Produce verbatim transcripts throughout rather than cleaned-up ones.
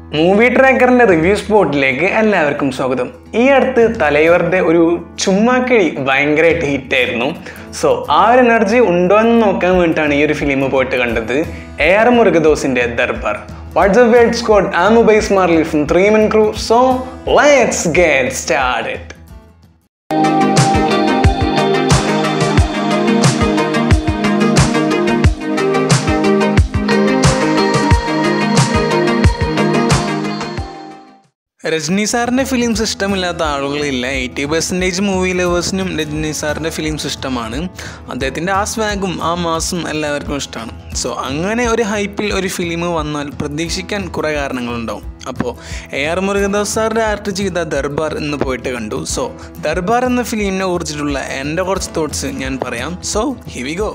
Movie ട്രാക്കറിന്റെ review സ്പോട്ടിലേക്ക് എല്ലാവർക്കും സ്വാഗതം. ഈ അടുത്ത് തലൈവറുടെ ഒരു ചുമ്മാക്കിഴി ഭയങ്കരമായിട്ട് ഹിറ്റായിരുന്നു. സോ ആ ഒരു എനർജി ഉണ്ടോ എന്ന് നോക്കാൻ വേണ്ടിയിട്ടാണ് ഈ ഒരു ഫിലിം പോയിട്ട് കണ്ടത്. എ ആർ മുരുകദോസിന്റെ Darbar. What's up, it's called I'm Ubay Smarley from Three Man Crew. So let's get started. Rajini സാറിൻ്റെ ഫിലിംസ് ഇഷ്ടമില്ലാത്ത ആളുകളില്ല. എയ്റ്റി പെർസെൻറ്റേജ് മൂവി ലവേഴ്സിനും രജനി സാറിൻ്റെ ഫിലിംസ് ഇഷ്ടമാണ്. അദ്ദേഹത്തിൻ്റെ ആ സ്വാഗും ആ മാസും എല്ലാവർക്കും ഇഷ്ടമാണ്. സോ അങ്ങനെ ഒരു ഹൈപ്പിൽ ഒരു ഫിലിം വന്നാൽ പ്രതീക്ഷിക്കാൻ കുറേ കാരണങ്ങളുണ്ടാവും. അപ്പോൾ A R Murugadoss sir direct ചെയ്ത ദർബാർ എന്ന് പോയിട്ട് കണ്ടു. സോ ദർബാർ എന്ന ഫിലിമിനെ കുറിച്ചിട്ടുള്ള എൻ്റെ കുറച്ച് തോട്ട്സ് ഞാൻ പറയാം. So here we go.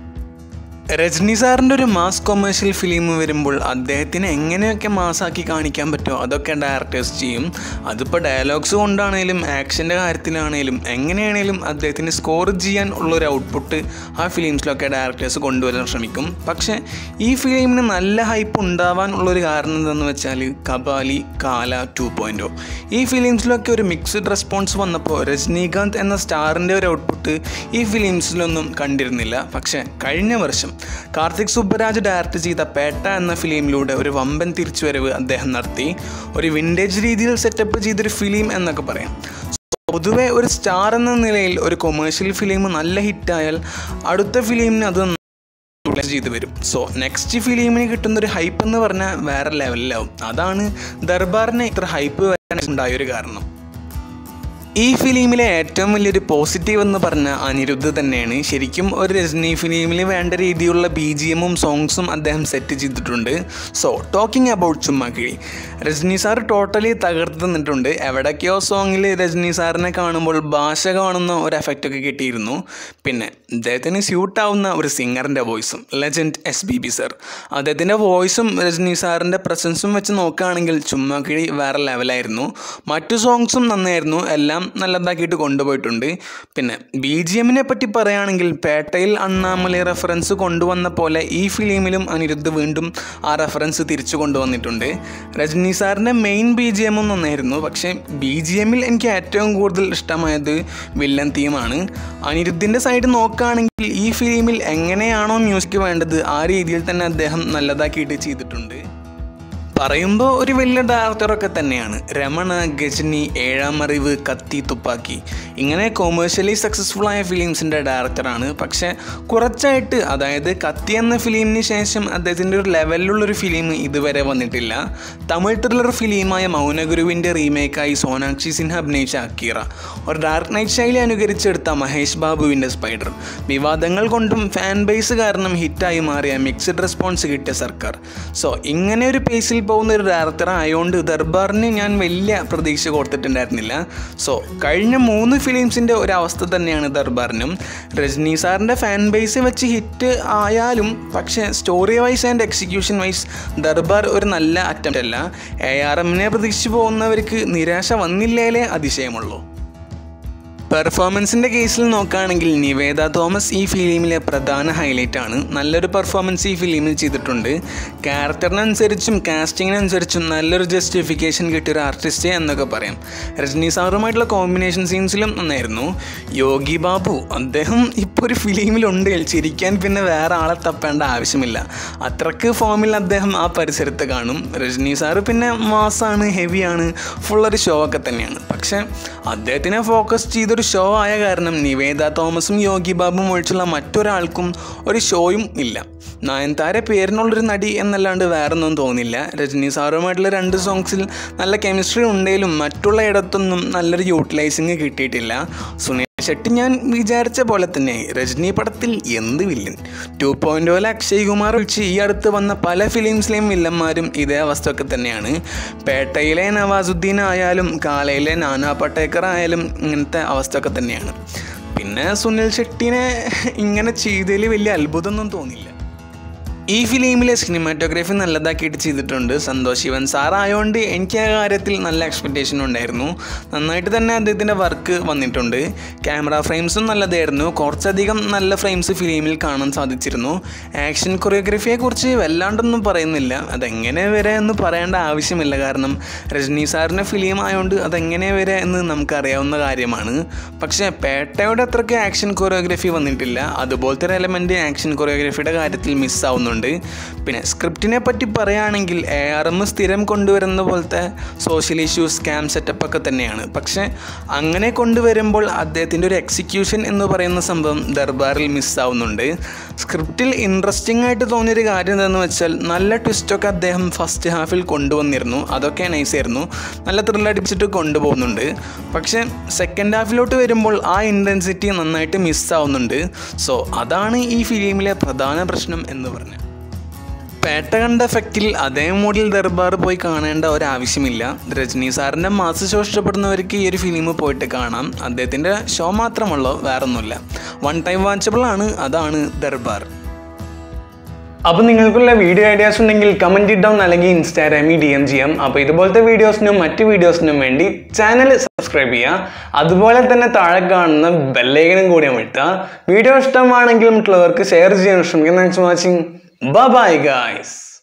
Rajini സാറിൻ്റെ ഒരു മാസ് കൊമേഴ്ഷ്യൽ ഫിലിം വരുമ്പോൾ അദ്ദേഹത്തിന് എങ്ങനെയൊക്കെ മാസാക്കി കാണിക്കാൻ പറ്റുമോ അതൊക്കെ ഡയറക്ടേഴ്സ് ചെയ്യും. അതിപ്പോൾ ഡയലോഗ്സ് കൊണ്ടാണേലും ആക്ഷൻ്റെ കാര്യത്തിലാണേലും എങ്ങനെയാണേലും അദ്ദേഹത്തിന് സ്കോർ ചെയ്യാൻ ഉള്ളൊരു ഔട്ട്പുട്ട് ആ ഫിലിംസിലൊക്കെ ഡയറക്ടേഴ്സ് കൊണ്ടുവരാൻ ശ്രമിക്കും. പക്ഷേ ഈ ഫിലിമിന് നല്ല ഹൈപ്പ് ഉണ്ടാവാൻ ഉള്ളൊരു കാരണം എന്താണെന്ന് വെച്ചാൽ കബാലി, കാല ടു പോയിൻറ്റോ ഈ ഫിലിംസിലൊക്കെ ഒരു മിക്സ്ഡ് റെസ്പോൺസ് വന്നപ്പോൾ രജനീകാന്ത് എന്ന സ്റ്റാറിൻ്റെ ഒരു ഔട്ട്പുട്ട് ഈ ഫിലിംസിലൊന്നും കണ്ടിരുന്നില്ല. പക്ഷേ കഴിഞ്ഞ വർഷം കാർത്തിക് സുബ്ബരാജ് ഡയറക്റ്റ് ചെയ്ത പേട്ട എന്ന ഫിലിമിലൂടെ ഒരു വമ്പൻ തിരിച്ചുവരവ് അദ്ദേഹം നടത്തി. ഒരു വിൻറ്റേജ് രീതിയിൽ സെറ്റപ്പ് ചെയ്തൊരു ഫിലിം എന്നൊക്കെ പറയാം. പൊതുവെ ഒരു സ്റ്റാർ എന്ന നിലയിൽ ഒരു കൊമേഴ്ഷ്യൽ ഫിലിം നല്ല ഹിറ്റായാൽ അടുത്ത ഫിലിമിന് അത് ചെയ്ത് വരും. സോ നെക്സ്റ്റ് ഫിലിമിന് കിട്ടുന്നൊരു ഹൈപ്പ് എന്ന് പറഞ്ഞാൽ വേറെ ലെവലിലാവും. അതാണ് ദർബാറിന് ഇത്ര ഹൈപ്പ് വരാൻ ഉണ്ടായൊരു കാരണം. ഈ ഫിലിമിലെ ഏറ്റവും വലിയൊരു പോസിറ്റീവ് എന്ന് പറഞ്ഞാൽ അനിരുദ്ധ് തന്നെയാണ്. ശരിക്കും ഒരു രജനി ഫിലിമിൽ വേണ്ട രീതിയിലുള്ള ബി ജി എമ്മും സോങ്സും അദ്ദേഹം സെറ്റ് ചെയ്തിട്ടുണ്ട്. So talking about Chumma Kizhi, Rajini sir totally തകർത്ത് തന്നിട്ടുണ്ട്. എവിടേക്കോ സോങ്ങിൽ രജനി സാറിനെ കാണുമ്പോൾ ഭാഷ കാണുന്ന ഒരു എഫക്റ്റൊക്കെ കിട്ടിയിരുന്നു. പിന്നെ അദ്ദേഹത്തിന് സ്യൂട്ടാവുന്ന ഒരു സിംഗറിൻ്റെ വോയിസും legend S B B sir. അദ്ദേഹത്തിൻ്റെ വോയിസും രജനി സാറിൻ്റെ പ്രസൻസും വെച്ച് നോക്കുകയാണെങ്കിൽ ചുമ്മാക്കിഴി വേറെ ലെവലായിരുന്നു. മറ്റു സോങ്സും നന്നായിരുന്നു. എല്ലാം നല്ലതാക്കിയിട്ട് കൊണ്ടുപോയിട്ടുണ്ട്. പിന്നെ ബി ജി എമ്മിനെ പറ്റി പറയുകയാണെങ്കിൽ പേട്ടയിൽ അണ്ണാമലൈ റെഫറൻസ് കൊണ്ടുവന്ന പോലെ ഈ ഫിലിമിലും അനിരുദ്ധ് വീണ്ടും ആ റെഫറൻസ് തിരിച്ചു കൊണ്ടുവന്നിട്ടുണ്ട്. രജനി സാറിൻ്റെ മെയിൻ ബി ജി എമ്മും നന്നായിരുന്നു. പക്ഷേ ബി ജി എമ്മിൽ എനിക്ക് ഏറ്റവും കൂടുതൽ ഇഷ്ടമായത് വില്ലൻ തീമാണ്. അനിരുദ്ധിൻ്റെ സൈഡ് നോക്കുകയാണെങ്കിൽ ഈ ഫിലിമിൽ എങ്ങനെയാണോ മ്യൂസിക് വേണ്ടത് ആ രീതിയിൽ തന്നെ അദ്ദേഹം നല്ലതാക്കിയിട്ട് ചെയ്തിട്ടുണ്ട്. പറയുമ്പോൾ ഒരു വലിയ ഡയറക്ടറൊക്കെ തന്നെയാണ്. രമണ, ഗജനി, ഏഴാം അറിവ്, കത്തി, തുപ്പാക്കി ഇങ്ങനെ കൊമേഴ്ഷ്യലി സക്സസ്ഫുൾ ആയ ഫിലിംസിൻ്റെ ഡയറക്ടറാണ്. പക്ഷേ കുറച്ചായിട്ട്, അതായത് കത്തി എന്ന ഫിലിമിന് ശേഷം അദ്ദേഹത്തിൻ്റെ ഒരു ലെവലിലുള്ളൊരു ഫിലിം ഇതുവരെ വന്നിട്ടില്ല. തമിഴ് ത്രില്ലർ ഫിലിമായ മൗനഗുരുവിൻ്റെ റീമേക്കായി സോനാക്ഷി സിൻഹ അഭിനയിച്ച അക്കീറ, ഒരു ഡാർക്ക് നൈറ്റ് ശൈലി അനുകരിച്ചെടുത്ത മഹേഷ് ബാബുവിൻ്റെ സ്പൈഡർ, വിവാദങ്ങൾ കൊണ്ടും ഫാൻ ബേസ് കാരണം ഹിറ്റായി മാറിയ മിക്സ്ഡ് റെസ്പോൺസ് കിട്ടിയ സർക്കാർ. സോ ഇങ്ങനെ ഒരു പേസിൽ പോകുന്ന ഒരു ഡയറക്ടർ ആയതുകൊണ്ട് ദർബാറിന് ഞാൻ വലിയ പ്രതീക്ഷ കൊടുത്തിട്ടുണ്ടായിരുന്നില്ല. സോ കഴിഞ്ഞ മൂന്ന് ഫിലിംസിൻ്റെ ഒരു അവസ്ഥ തന്നെയാണ് ദർബാറിനും. രജനി സാറിൻ്റെ ഫാൻ ബേസ് വെച്ച് ഹിറ്റ് ആയാലും പക്ഷേ story wise and execution wise Darbar ഒരു നല്ല അറ്റംപ്റ്റ് അല്ല. എ ആർ എമ്മിനെ പ്രതീക്ഷിച്ച് പോകുന്നവർക്ക് നിരാശ വന്നില്ലേലേ അതിശയമുള്ളൂ. പെർഫോമൻസിൻ്റെ കേസിൽ നോക്കുകയാണെങ്കിൽ നിവേദ തോമസ് ഈ ഫിലിമിലെ പ്രധാന ഹൈലൈറ്റ് ആണ്. നല്ലൊരു പെർഫോമൻസ് ഈ ഫിലിമിൽ ചെയ്തിട്ടുണ്ട്. ക്യാരക്ടറിനനുസരിച്ചും കാസ്റ്റിങ്ങിനനുസരിച്ചും നല്ലൊരു ജസ്റ്റിഫിക്കേഷൻ കിട്ടിയൊരു ആർട്ടിസ്റ്റ് എന്നൊക്കെ പറയാം. രജനി സാറുമായിട്ടുള്ള കോമ്പിനേഷൻ സീൻസിലും നന്നായിരുന്നു. യോഗി ബാബു, അദ്ദേഹം ഇപ്പോൾ ഒരു ഫിലിമിലുണ്ടെങ്കിൽ ചിരിക്കാൻ പിന്നെ വേറെ ആളെ തപ്പേണ്ട ആവശ്യമില്ല. അത്രയ്ക്ക് ഫോമിൽ അദ്ദേഹം ആ പരിസരത്ത് കാണും. രജനി സാറ് പിന്നെ മാസാണ്, ഹെവിയാണ്, ഫുള്ളൊരു ഷോ ഒക്കെ തന്നെയാണ്. പക്ഷേ അദ്ദേഹത്തിനെ ഫോക്കസ് ചെയ്ത ഒരു ഷോ ആയ കാരണം നിവേദ തോമസും യോഗി ബാബുവും ഒഴിച്ചുള്ള മറ്റൊരാൾക്കും ഒരു ഷോയും ഇല്ല. നയൻതാര പേരിനുള്ളൊരു നടി എന്നല്ലാണ്ട് വേറൊന്നും തോന്നില്ല. രജനി സാറുമായിട്ടുള്ള രണ്ട് സോങ്സിൽ നല്ല കെമിസ്ട്രി ഉണ്ടെങ്കിലും മറ്റുള്ള ഇടത്തൊന്നും നല്ലൊരു യൂട്ടിലൈസിങ് കിട്ടിയിട്ടില്ല. സുനിൽ ഷെട്ടി ഞാൻ വിചാരിച്ച പോലെ തന്നെ രജനി പടത്തിൽ എന്ത് വില്ലൻ. ടു പോയിൻ്റ് ഓലെ അക്ഷയ് കുമാർ ഒഴിച്ച് ഈ അടുത്ത് വന്ന പല ഫിലിംസിലെയും വില്ലന്മാരും ഇതേ അവസ്ഥ ഒക്കെ തന്നെയാണ്. പേട്ടയിലെ നവാസുദ്ദീൻ ആയാലും കാലയിലെ നാനാ പട്ടേക്കർ ആയാലും ഇങ്ങനത്തെ അവസ്ഥ ഒക്കെ തന്നെയാണ്. പിന്നെ സുനിൽ ഷെട്ടിനെ ഇങ്ങനെ ചെയ്തതിൽ വലിയ അത്ഭുതമൊന്നും തോന്നില്ല. ഈ ഫിലിമിലെ സിനിമാറ്റോഗ്രാഫി നല്ലതാക്കിയിട്ട് ചെയ്തിട്ടുണ്ട് സന്തോഷ് ശിവൻ സാറായതുകൊണ്ട് എനിക്ക് ആ കാര്യത്തിൽ നല്ല എക്സ്പെക്റ്റേഷൻ ഉണ്ടായിരുന്നു. നന്നായിട്ട് തന്നെ അദ്ദേഹത്തിൻ്റെ വർക്ക് വന്നിട്ടുണ്ട്. ക്യാമറ ഫ്രെയിംസും നല്ലതായിരുന്നു. കുറച്ചധികം നല്ല ഫ്രെയിംസ് ഫിലിമിൽ കാണാൻ സാധിച്ചിരുന്നു. ആക്ഷൻ കൊറിയോഗ്രഫിയെക്കുറിച്ച് വല്ലാണ്ടൊന്നും പറയുന്നില്ല. അതെങ്ങനെ വരെ എന്ന് പറയേണ്ട ആവശ്യമില്ല. കാരണം രജനി സാറിൻ്റെ ഫിലിം ആയതുകൊണ്ട് അതെങ്ങനെ വരെ എന്ന് നമുക്കറിയാവുന്ന കാര്യമാണ്. പക്ഷേ പേട്ടയുടെ അത്രയ്ക്ക് ആക്ഷൻ കൊറിയോഗ്രഫി വന്നിട്ടില്ല. അതുപോലത്തെ ഒരു എലമെൻറ്റ് ആക്ഷൻ കൊറിയോഗ്രഫിയുടെ കാര്യത്തിൽ മിസ്സാവുന്നുണ്ട്. പിന്നെ സ്ക്രിപ്റ്റിനെ പറ്റി പറയുകയാണെങ്കിൽ എ ആർ എം സ്ഥിരം കൊണ്ടുവരുന്ന പോലത്തെ സോഷ്യൽ ഇഷ്യൂസ് സ്കാം സെറ്റപ്പ് ഒക്കെ തന്നെയാണ്. പക്ഷേ അങ്ങനെ കൊണ്ടുവരുമ്പോൾ അദ്ദേഹത്തിൻ്റെ ഒരു എക്സിക്യൂഷൻ എന്ന് പറയുന്ന സംഭവം ദർബാറിൽ മിസ്സാവുന്നുണ്ട്. സ്ക്രിപ്റ്റിൽ ഇൻട്രസ്റ്റിംഗ് ആയിട്ട് തോന്നിയൊരു കാര്യം എന്താണെന്ന് വെച്ചാൽ നല്ല ട്വിസ്റ്റൊക്കെ അദ്ദേഹം ഫസ്റ്റ് ഹാഫിൽ കൊണ്ടുവന്നിരുന്നു. അതൊക്കെ നൈസായിരുന്നു. നല്ല ത്രില്ലടിപ്പിച്ചിട്ട് കൊണ്ടുപോകുന്നുണ്ട്. പക്ഷേ സെക്കൻഡ് ഹാഫിലോട്ട് വരുമ്പോൾ ആ ഇൻറ്റൻസിറ്റി നന്നായിട്ട് മിസ്സാവുന്നുണ്ട്. സോ അതാണ് ഈ ഫിലിമിലെ പ്രധാന പ്രശ്നം എന്ന് പറഞ്ഞത്. പേട്ട കണ്ട എഫക്റ്റിൽ അതേ മോഡിൽ ദർബാർ പോയി കാണേണ്ട ഒരാവശ്യമില്ല. രജനി സാറിൻ്റെ മാസ് ഷോ ഇഷ്ടപ്പെടുന്നവർക്ക് ഈ ഒരു ഫിലിം പോയിട്ട് കാണാം. അദ്ദേഹത്തിൻ്റെ ഷോ മാത്രമുള്ളൂ, വേറൊന്നുമില്ല. വൺ ടൈം വാച്ചബിൾ ആണ്. അതാണ് ദർബാർ. അപ്പോൾ നിങ്ങൾക്കുള്ള വീഡിയോ ഐഡിയാസ് ഉണ്ടെങ്കിൽ കമൻറ്റ് ഇട്ട് ഡൗൺ അല്ലെങ്കിൽ ഇൻസ്റ്റാഗ്രാമിൽ ഡി എം ചെയ്യാം. അപ്പോൾ ഇതുപോലത്തെ വീഡിയോസിനും മറ്റ് വീഡിയോസിനും വേണ്ടി ചാനൽ സബ്സ്ക്രൈബ് ചെയ്യുക. അതുപോലെ തന്നെ താഴെ കാണുന്ന ബെല്ലൈക്കനും കൂടി അമർത്തുക. വീഡിയോ ഇഷ്ടമാണെങ്കിൽ മറ്റുള്ളവർക്ക് ഷെയർ ചെയ്യാൻ ശ്രമിക്കുക. Thanks for watching. Bye bye guys.